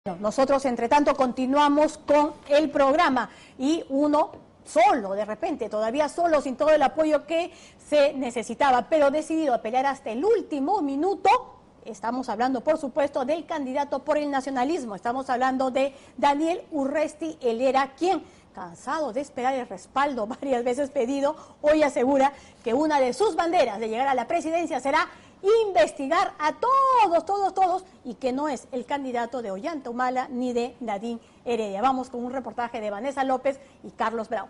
Nosotros, entre tanto, continuamos con el programa y uno solo, de repente, todavía solo, sin todo el apoyo que se necesitaba, pero decidido a pelear hasta el último minuto. Estamos hablando, por supuesto, del candidato por el nacionalismo. Estamos hablando de Daniel Urresti Helera, quien, cansado de esperar el respaldo varias veces pedido, hoy asegura que una de sus banderas de llegar a la presidencia será investigar a todos, y que no es el candidato de Ollanta Humala ni de Nadine Heredia. Vamos con un reportaje de Vanessa López y Carlos Brown.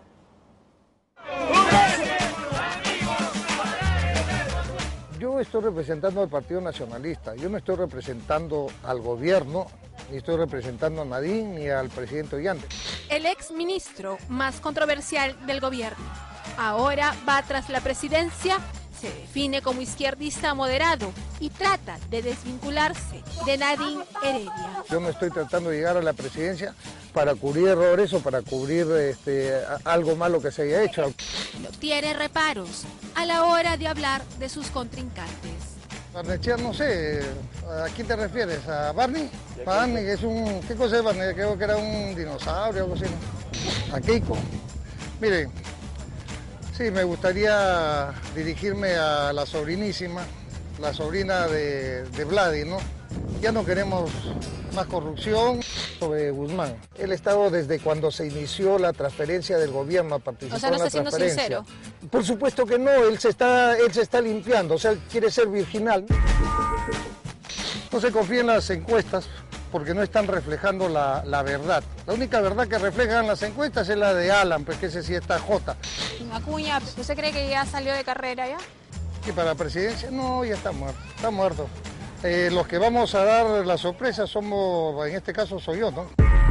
Yo estoy representando al Partido Nacionalista, yo no estoy representando al gobierno, ni estoy representando a Nadine ni al presidente Ollanta. El ex ministro más controversial del gobierno ahora va tras la presidencia. Se define como izquierdista moderado y trata de desvincularse de Nadine Heredia. Yo no estoy tratando de llegar a la presidencia para cubrir errores o para cubrir algo malo que se haya hecho. No tiene reparos a la hora de hablar de sus contrincantes. Barnechea, no sé, ¿a quién te refieres? ¿A Barney? Barney, que es un... ¿Qué cosa es Barney? Creo que era un dinosaurio o algo así, ¿no? A Keiko. Miren. Sí, me gustaría dirigirme a la sobrinísima, la sobrina de Vladi, ¿no? Ya no queremos más corrupción. Sobre Guzmán, él ha estado desde cuando se inició la transferencia del gobierno a participar. O sea, no está en siendo la transferencia. sincero. Por supuesto que no, él se está limpiando, o sea, él quiere ser virginal. No se confía en las encuestas, porque no están reflejando la verdad. La única verdad que reflejan las encuestas es la de Alan, pues que ese sí está Jota. Acuña, ¿usted cree que ya salió de carrera ya? ¿Y para la presidencia? No, ya está muerto. Los que vamos a dar la sorpresa somos, en este caso soy yo, ¿no?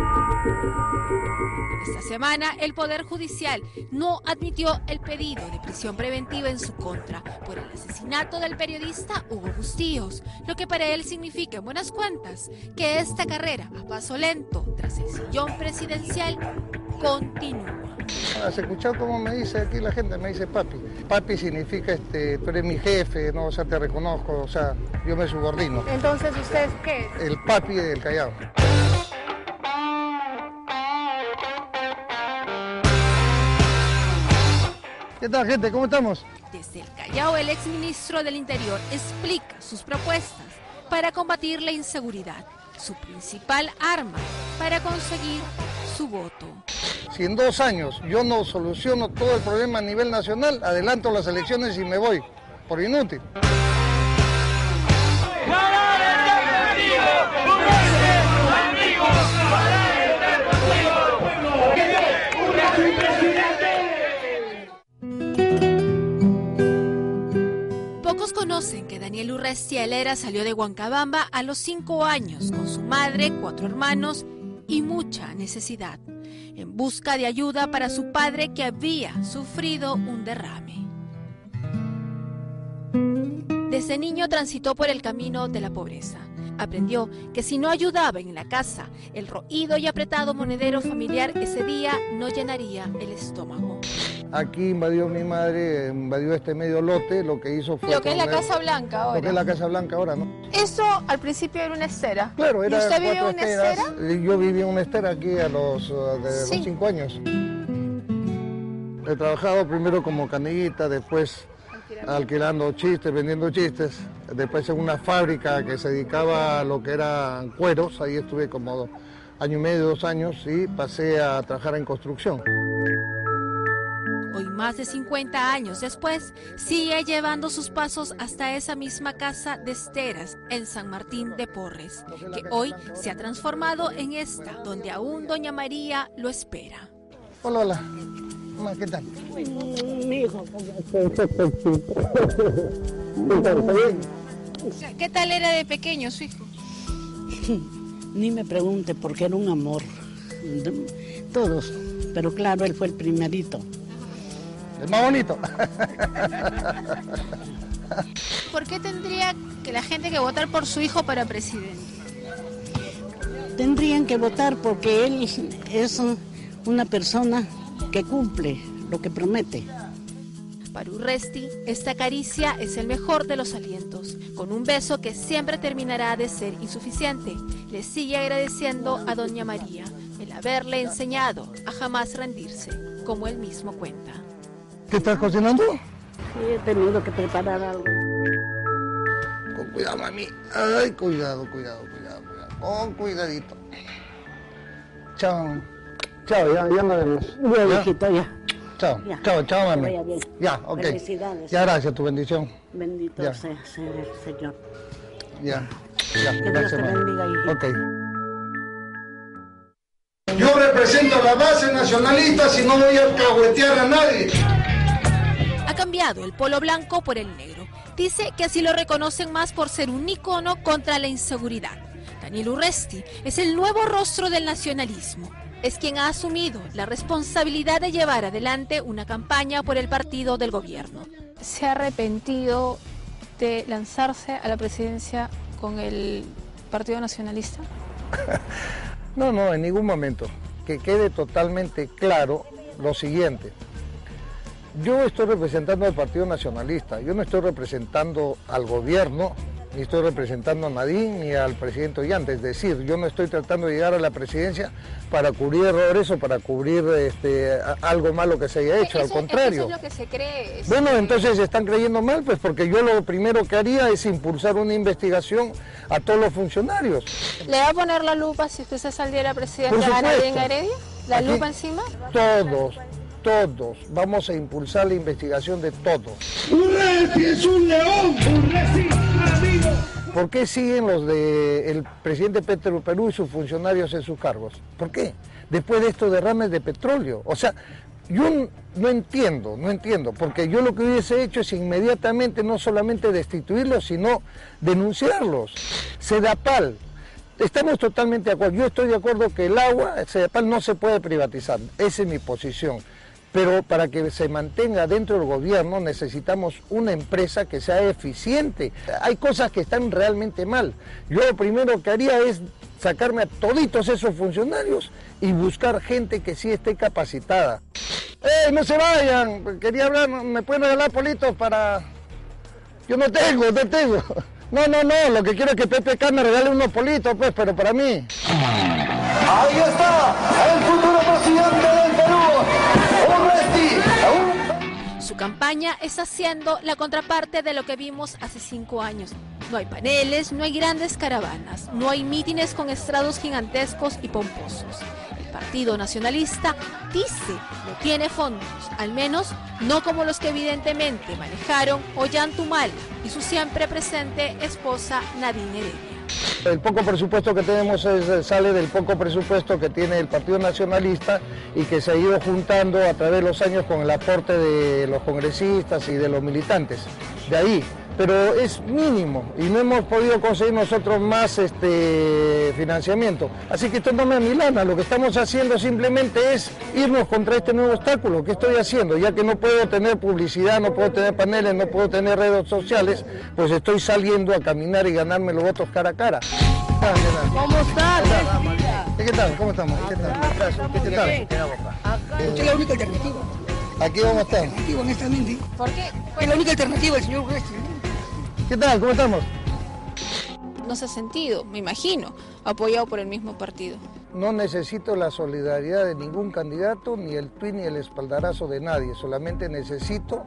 Esta semana el Poder Judicial no admitió el pedido de prisión preventiva en su contra por el asesinato del periodista Hugo Bustíos, lo que para él significa en buenas cuentas que esta carrera a paso lento tras el sillón presidencial continúa. ¿Has escuchado cómo me dice aquí la gente? Me dice papi. Papi significa tú eres mi jefe, ¿no? O sea, te reconozco, o sea, yo me subordino. Entonces, ¿usted qué es? El papi del Callao. ¿Qué tal, gente? ¿Cómo estamos? Desde el Callao, el exministro del Interior explica sus propuestas para combatir la inseguridad, su principal arma para conseguir su voto. Si en 2 años yo no soluciono todo el problema a nivel nacional, adelanto las elecciones y me voy, por inútil. Pocos conocen que Daniel Urresti Helera salió de Huancabamba a los 5 años con su madre, 4 hermanos y mucha necesidad, en busca de ayuda para su padre que había sufrido un derrame. Desde niño transitó por el camino de la pobreza. Aprendió que si no ayudaba en la casa, el roído y apretado monedero familiar ese día no llenaría el estómago. Aquí invadió mi madre, invadió este medio lote, lo que hizo fue... Lo que es la Casa Blanca ahora. Lo que es la Casa Blanca ahora, ¿no? Eso al principio era una estera. Claro, era... ¿Y usted vivió en una estera? Yo viví en una estera aquí a los 5 años. He trabajado primero como canillita, después alquilando chistes, vendiendo chistes. Después en una fábrica que se dedicaba a lo que eran cueros, ahí estuve como 1 año y medio, 2 años, y pasé a trabajar en construcción. Hoy, más de 50 años después, sigue llevando sus pasos hasta esa misma casa de esteras en San Martín de Porres, que hoy se ha transformado en esta, donde aún doña María lo espera. Hola, hola. Hola, ¿qué tal? Mi hijo. ¿Qué tal era de pequeño su hijo? Ni me pregunte, porque era un amor. Todos, pero claro, él fue el primerito. El más bonito. ¿Por qué tendría que la gente que votar por su hijo para presidente? Tendrían que votar porque él es una persona que cumple lo que promete. Para Urresti, esta caricia es el mejor de los alientos, con un beso que siempre terminará de ser insuficiente. Le sigue agradeciendo a doña María el haberle enseñado a jamás rendirse, como él mismo cuenta. ¿Qué estás cocinando? Sí, he tenido que preparar algo. Con cuidado, mami. Ay, cuidado. Con cuidadito. Chao. Chao, ya nos vemos. Ya, viejito, ya. Chao, Ya. chao, mami. Que vaya bien. Ya, ok. Felicidades. Ya, gracias, tu bendición. Bendito Ya. sea el Señor. Ya, Que Dios gracias, te mami. bendiga, hijito. Ok. Yo represento a la base nacionalista, si no voy a alcahuetear a nadie. Ha cambiado el polo blanco por el negro. Dice que así lo reconocen más por ser un icono contra la inseguridad. Daniel Urresti es el nuevo rostro del nacionalismo. Es quien ha asumido la responsabilidad de llevar adelante una campaña por el partido del gobierno. ¿Se ha arrepentido de lanzarse a la presidencia con el Partido Nacionalista? No, en ningún momento. Que quede totalmente claro lo siguiente. Yo estoy representando al Partido Nacionalista, yo no estoy representando al gobierno, ni estoy representando a Nadine ni al presidente Ollanta. Es decir, yo no estoy tratando de llegar a la presidencia para cubrir errores o para cubrir algo malo que se haya hecho, al contrario. Eso es lo que se cree. Bueno, entonces están creyendo mal, pues porque yo lo primero que haría es impulsar una investigación a todos los funcionarios. ¿Le va a poner la lupa si usted se saliera presidente Por a supuesto. Nadine Heredia? ¿La Aquí, lupa encima? Todos vamos a impulsar la investigación de todos. Urresti es un león, Urresti, amigo. ¿Por qué siguen los del presidente Petro Perú y sus funcionarios en sus cargos? ¿Por qué? Después de estos derrames de petróleo. O sea, yo no entiendo, porque yo lo que hubiese hecho es inmediatamente no solamente destituirlos, sino denunciarlos. Sedapal, estamos totalmente de acuerdo. Yo estoy de acuerdo que el agua, Sedapal no se puede privatizar, esa es mi posición. Pero para que se mantenga dentro del gobierno necesitamos una empresa que sea eficiente. Hay cosas que están realmente mal. Yo lo primero que haría es sacarme a toditos esos funcionarios y buscar gente que sí esté capacitada. ¡Ey, no se vayan! Quería hablar, ¿me pueden regalar politos para...? Yo no tengo. No, lo que quiero es que PPK me regale unos politos, pues, pero para mí. Ahí está, el futuro presidente del Perú, Urresti. Su campaña está siendo la contraparte de lo que vimos hace 5 años. No hay paneles, no hay grandes caravanas, no hay mítines con estrados gigantescos y pomposos. El Partido Nacionalista dice no tiene fondos, al menos no como los que evidentemente manejaron Ollanta y su siempre presente esposa Nadine Heredia. El poco presupuesto que tenemos sale del poco presupuesto que tiene el Partido Nacionalista y que se ha ido juntando a través de los años con el aporte de los congresistas y de los militantes. De ahí, pero es mínimo y no hemos podido conseguir nosotros más financiamiento. Así que esto no me amilana, lo que estamos haciendo simplemente es irnos contra este nuevo obstáculo. ¿Qué estoy haciendo? Ya que no puedo tener publicidad, no puedo tener paneles, no puedo tener redes sociales, pues estoy saliendo a caminar y ganarme los votos cara a cara. ¿Cómo está? ¿Qué tal? ¿Cómo estamos? ¿Qué tal? ¿Qué tal? Usted es la única alternativa. Aquí vamos a estar. Aquí, honestamente. ¿Por qué? Es la única alternativa, el señor Urresti. ¿Qué tal? ¿Cómo estamos? No se ha sentido, me imagino, apoyado por el mismo partido. No necesito la solidaridad de ningún candidato, ni el tuit ni el espaldarazo de nadie. Solamente necesito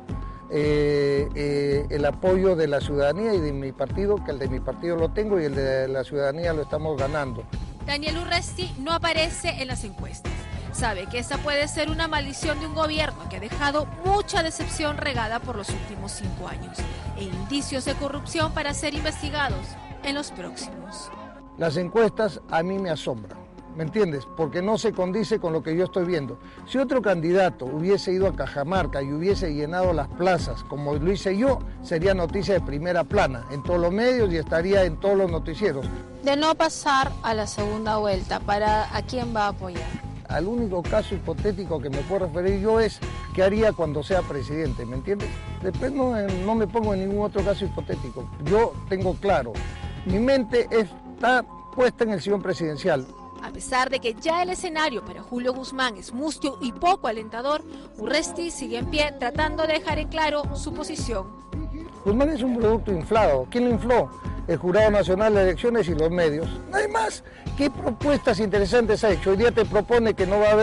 el apoyo de la ciudadanía y de mi partido, que el de mi partido lo tengo y el de la ciudadanía lo estamos ganando. Daniel Urresti no aparece en las encuestas. Sabe que esta puede ser una maldición de un gobierno que ha dejado mucha decepción regada por los últimos 5 años e indicios de corrupción para ser investigados en los próximos. Las encuestas a mí me asombran, ¿me entiendes? Porque no se condice con lo que yo estoy viendo. Si otro candidato hubiese ido a Cajamarca y hubiese llenado las plazas como lo hice yo, sería noticia de primera plana en todos los medios y estaría en todos los noticieros. De no pasar a la segunda vuelta, ¿a quién va a apoyar? Al único caso hipotético que me puedo referir yo es qué haría cuando sea presidente, ¿me entiendes? Después no me pongo en ningún otro caso hipotético. Yo tengo claro, mi mente está puesta en el sillón presidencial. A pesar de que ya el escenario para Julio Guzmán es mustio y poco alentador, Urresti sigue en pie tratando de dejar en claro su posición. Guzmán es un producto inflado. ¿Quién lo infló? El Jurado Nacional de Elecciones y los medios. No hay más. ¿Qué propuestas interesantes ha hecho? Hoy día te propone que no va a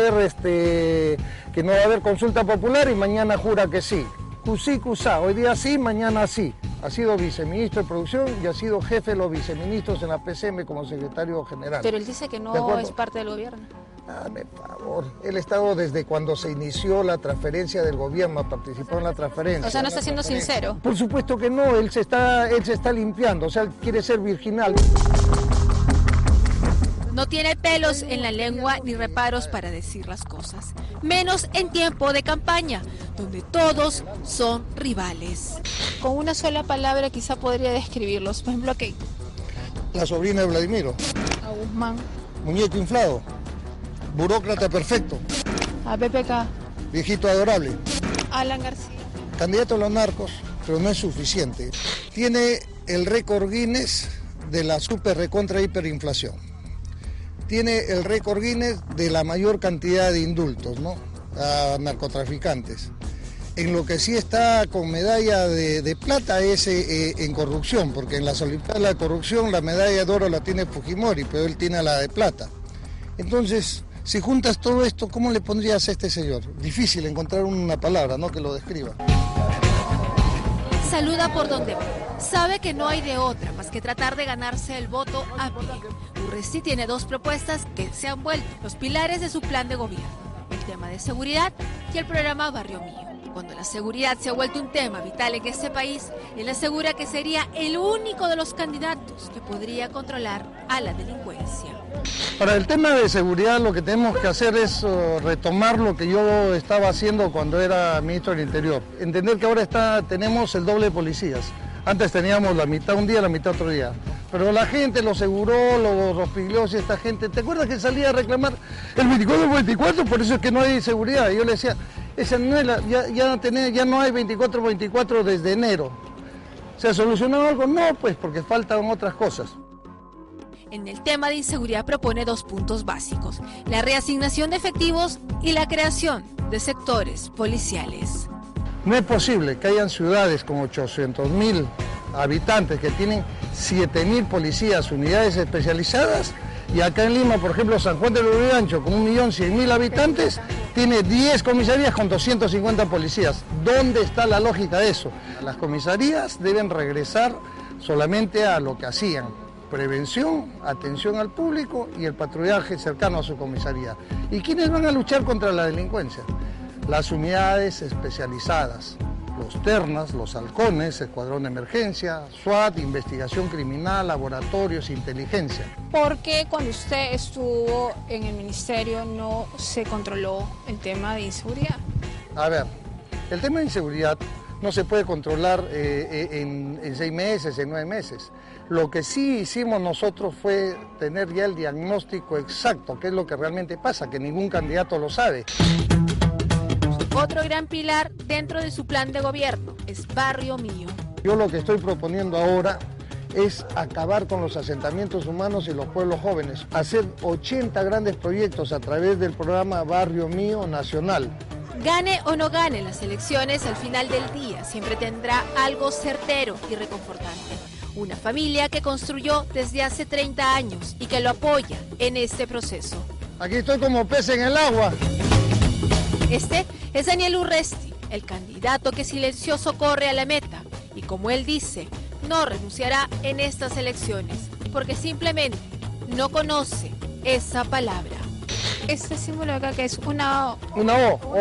haber consulta popular y mañana jura que sí. Cusí, cusá. Hoy día sí, mañana sí. Ha sido viceministro de Producción y ha sido jefe de los viceministros en la PCM como secretario general. Pero él dice que no es parte del gobierno. Dame favor. Él ha estado desde cuando se inició la transferencia del gobierno, ha participado en la transferencia. O sea, no está siendo sincero. Por supuesto que no, él se está limpiando, o sea, él quiere ser virginal. No tiene pelos en la lengua ni reparos para decir las cosas, menos en tiempo de campaña, donde todos son rivales. Con una sola palabra quizá podría describirlos. Por ejemplo, ¿qué? La sobrina de Vladimiro. A Guzmán. Muñeco inflado. Burócrata perfecto. A PPK. Viejito adorable. Alan García. Candidato a los narcos, pero no es suficiente. Tiene el récord Guinness de la super recontra hiperinflación. Tiene el récord Guinness de la mayor cantidad de indultos, ¿no?, a narcotraficantes. En lo que sí está con medalla de plata es en corrupción, porque en las Olimpiadas de la corrupción la medalla de oro la tiene Fujimori, pero él tiene la de plata. Entonces, si juntas todo esto, ¿cómo le pondrías a este señor? Difícil encontrar una palabra, ¿no?, que lo describa. Saluda por donde va. Sabe que no hay de otra más que tratar de ganarse el voto a pie. Urresti tiene dos propuestas que se han vuelto los pilares de su plan de gobierno: el tema de seguridad y el programa Barrio Mío. Cuando la seguridad se ha vuelto un tema vital en este país, él asegura que sería el único de los candidatos que podría controlar a la delincuencia. Para el tema de seguridad lo que tenemos que hacer es retomar lo que yo estaba haciendo cuando era ministro del Interior. Entender que ahora tenemos el doble de policías. Antes teníamos la mitad un día, la mitad otro día. Pero la gente, los segurólogos, los piglios y esta gente, ¿te acuerdas que salía a reclamar el 24-24? Por eso es que no hay seguridad. Y yo le decía, esa no es ya no hay 24-24 desde enero. ¿Se ha solucionado algo? No, pues porque faltan otras cosas. En el tema de inseguridad propone dos puntos básicos: la reasignación de efectivos y la creación de sectores policiales. No es posible que hayan ciudades con 800.000 habitantes que tienen 7.000 policías, unidades especializadas, y acá en Lima, por ejemplo, San Juan del Urigancho, con 1.100.000 habitantes, tiene 10 comisarías con 250 policías. ¿Dónde está la lógica de eso? Las comisarías deben regresar solamente a lo que hacían: prevención, atención al público y el patrullaje cercano a su comisaría. ¿Y quiénes van a luchar contra la delincuencia? Las unidades especializadas, los ternas, los halcones, escuadrón de emergencia, SWAT, investigación criminal, laboratorios, inteligencia. ¿Por qué cuando usted estuvo en el ministerio no se controló el tema de inseguridad? A ver, el tema de inseguridad no se puede controlar en 6 meses, en 9 meses. Lo que sí hicimos nosotros fue tener ya el diagnóstico exacto, qué es lo que realmente pasa, que ningún candidato lo sabe. Otro gran pilar dentro de su plan de gobierno es Barrio Mío. Yo lo que estoy proponiendo ahora es acabar con los asentamientos humanos y los pueblos jóvenes, hacer 80 grandes proyectos a través del programa Barrio Mío Nacional. Gane o no gane las elecciones, al final del día siempre tendrá algo certero y reconfortante: una familia que construyó desde hace 30 años y que lo apoya en este proceso. Aquí estoy como pez en el agua. Este es Daniel Urresti, el candidato que silencioso corre a la meta y, como él dice, no renunciará en estas elecciones porque simplemente no conoce esa palabra. Este símbolo de acá, que es una O. Una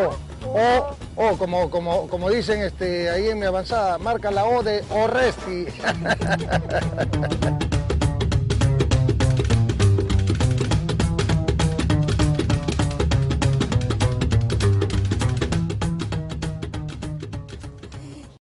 O, como dicen ahí en mi avanzada, marca la O de Urresti.